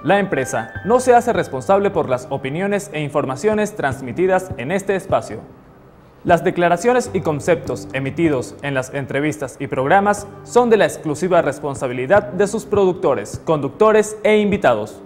La empresa no se hace responsable por las opiniones e informaciones transmitidas en este espacio. Las declaraciones y conceptos emitidos en las entrevistas y programas son de la exclusiva responsabilidad de sus productores, conductores e invitados.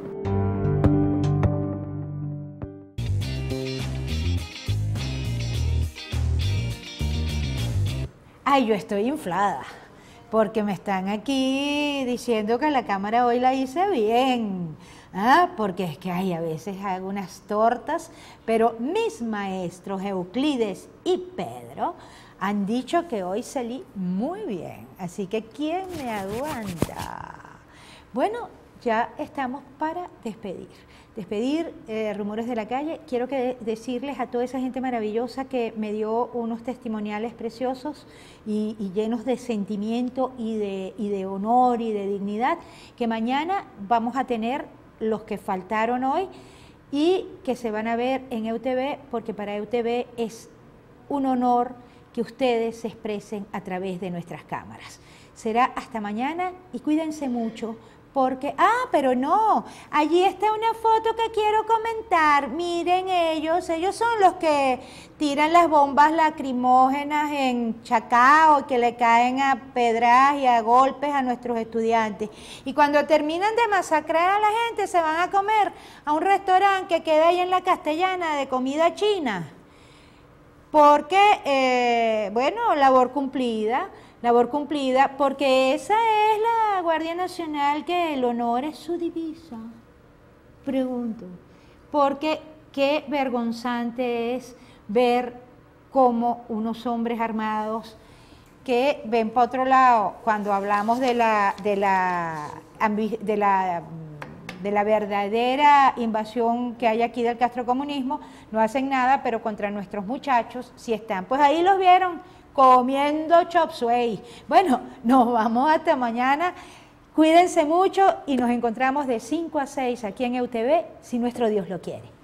Ay, yo estoy inflada, porque me están aquí diciendo que la cámara hoy la hice bien. Porque es que a veces hago unas tortas, pero mis maestros Euclides y Pedro han dicho que hoy salí muy bien. Así que ¿quién me aguanta? Bueno, ya estamos para despedir. Rumores de la Calle. Quiero decirles a toda esa gente maravillosa que me dio unos testimoniales preciosos y llenos de sentimiento y de honor y de dignidad, que mañana vamos a tener los que faltaron hoy y que se van a ver en EUTV, porque para EUTV es un honor que ustedes se expresen a través de nuestras cámaras. Será hasta mañana y cuídense mucho. Porque, pero no, allí está una foto que quiero comentar. Miren ellos son los que tiran las bombas lacrimógenas en Chacao y que le caen a pedras y a golpes a nuestros estudiantes. Y cuando terminan de masacrar a la gente, se van a comer a un restaurante que queda ahí en la Castellana de comida china. Porque, labor cumplida, porque esa es la Guardia Nacional, que el honor es su divisa. Pregunto, porque qué vergonzante es ver cómo unos hombres armados que ven para otro lado cuando hablamos de la verdadera invasión que hay aquí del castrocomunismo, no hacen nada, pero contra nuestros muchachos sí están. Pues ahí los vieron comiendo chop suey. Bueno, nos vamos hasta mañana. Cuídense mucho y nos encontramos de 5 a 6 aquí en EUTV, si nuestro Dios lo quiere.